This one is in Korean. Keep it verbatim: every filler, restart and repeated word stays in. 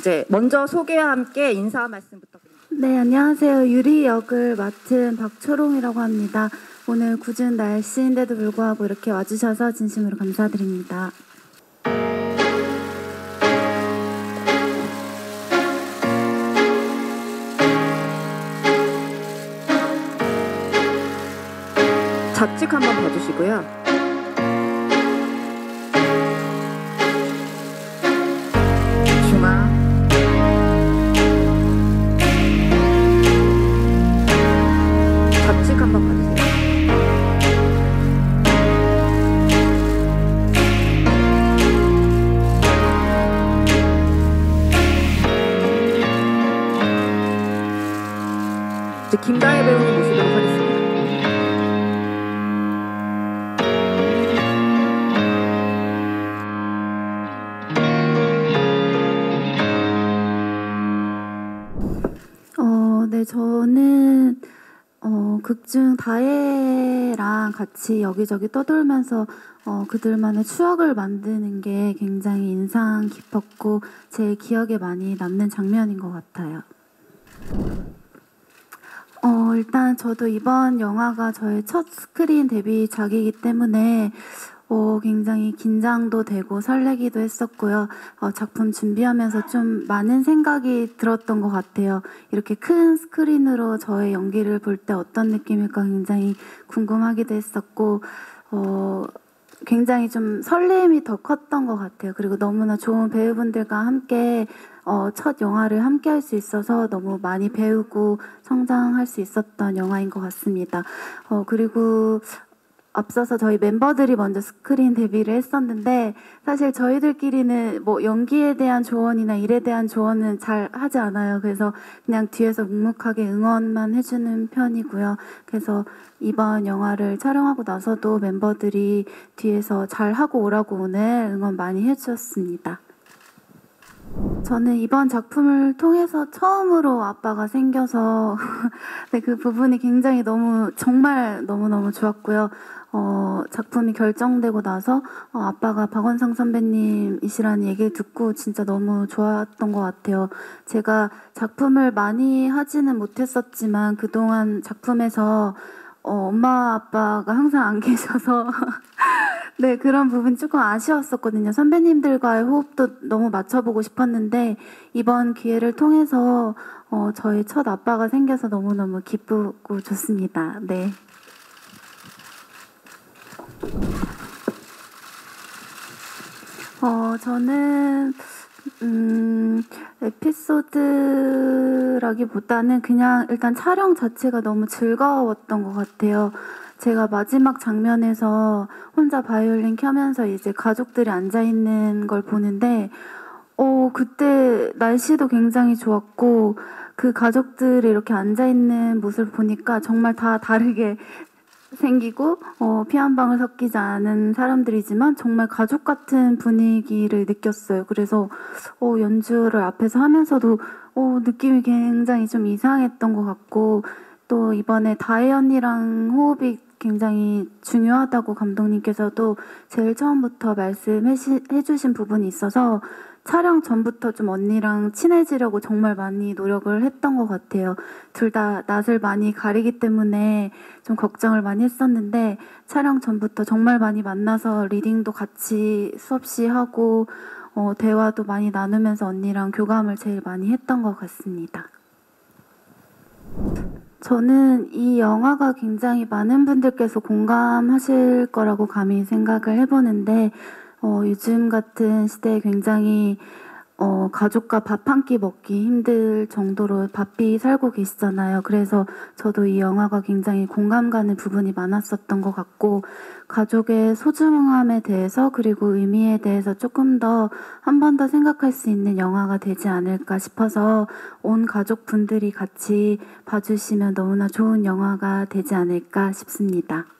이제 먼저 소개와 함께 인사 말씀 부탁드립니다. 네, 안녕하세요. 유리 역을 맡은 박초롱이라고 합니다. 오늘 궂은 날씨인데도 불구하고 이렇게 와주셔서 진심으로 감사드립니다. 좌측 한번 봐주시고요. 중앙. 좌측 한번 봐주세요. 이제 김다혜 배우님 모시도록 하겠습니다. 어, 네, 저는 어, 극중 다혜랑 같이 여기저기 떠돌면서 어, 그들만의 추억을 만드는 게 굉장히 인상 깊었고 제 기억에 많이 남는 장면인 것 같아요. 어, 일단 저도 이번 영화가 저의 첫 스크린 데뷔작이기 때문에 어, 굉장히 긴장도 되고 설레기도 했었고요. 어, 작품 준비하면서 좀 많은 생각이 들었던 것 같아요. 이렇게 큰 스크린으로 저의 연기를 볼 때 어떤 느낌일까 굉장히 궁금하기도 했었고 어, 굉장히 좀 설렘이 더 컸던 것 같아요. 그리고 너무나 좋은 배우분들과 함께 어, 첫 영화를 함께 할 수 있어서 너무 많이 배우고 성장할 수 있었던 영화인 것 같습니다. 어, 그리고 앞서서 저희 멤버들이 먼저 스크린 데뷔를 했었는데 사실 저희들끼리는 뭐 연기에 대한 조언이나 일에 대한 조언은 잘 하지 않아요. 그래서 그냥 뒤에서 묵묵하게 응원만 해주는 편이고요. 그래서 이번 영화를 촬영하고 나서도 멤버들이 뒤에서 잘하고 오라고 오늘 응원 많이 해주셨습니다. 저는 이번 작품을 통해서 처음으로 아빠가 생겨서 네, 그 부분이 굉장히 너무 정말 너무너무 좋았고요. 어, 작품이 결정되고 나서 어, 아빠가 박원상 선배님이시라는 얘기를 듣고 진짜 너무 좋았던 것 같아요. 제가 작품을 많이 하지는 못했었지만 그동안 작품에서 어, 엄마 아빠가 항상 안 계셔서 네, 그런 부분이 조금 아쉬웠었거든요. 선배님들과의 호흡도 너무 맞춰보고 싶었는데 이번 기회를 통해서 어, 저의 첫 아빠가 생겨서 너무너무 기쁘고 좋습니다. 네. 어, 저는 음, 에피소드라기보다는 그냥 일단 촬영 자체가 너무 즐거웠던 것 같아요. 제가 마지막 장면에서 혼자 바이올린 켜면서 이제 가족들이 앉아있는 걸 보는데 어, 그때 날씨도 굉장히 좋았고 그 가족들이 이렇게 앉아있는 모습을 보니까 정말 다 다르게 생기고 어, 피 한 방울 섞이지 않은 사람들이지만 정말 가족 같은 분위기를 느꼈어요. 그래서 어, 연주를 앞에서 하면서도 어, 느낌이 굉장히 좀 이상했던 것 같고 또 이번에 다혜 언니랑 호흡이 굉장히 중요하다고 감독님께서도 제일 처음부터 말씀해 주신 부분이 있어서 촬영 전부터 좀 언니랑 친해지려고 정말 많이 노력을 했던 것 같아요. 둘 다 낯을 많이 가리기 때문에 좀 걱정을 많이 했었는데 촬영 전부터 정말 많이 만나서 리딩도 같이 수없이 하고 어, 대화도 많이 나누면서 언니랑 교감을 제일 많이 했던 것 같습니다. 저는 이 영화가 굉장히 많은 분들께서 공감하실 거라고 감히 생각을 해보는데 어, 요즘 같은 시대에 굉장히 어, 가족과 밥 한 끼 먹기 힘들 정도로 바삐 살고 계시잖아요. 그래서 저도 이 영화가 굉장히 공감 가는 부분이 많았었던 것 같고 가족의 소중함에 대해서 그리고 의미에 대해서 조금 더 한 번 더 생각할 수 있는 영화가 되지 않을까 싶어서 온 가족분들이 같이 봐주시면 너무나 좋은 영화가 되지 않을까 싶습니다.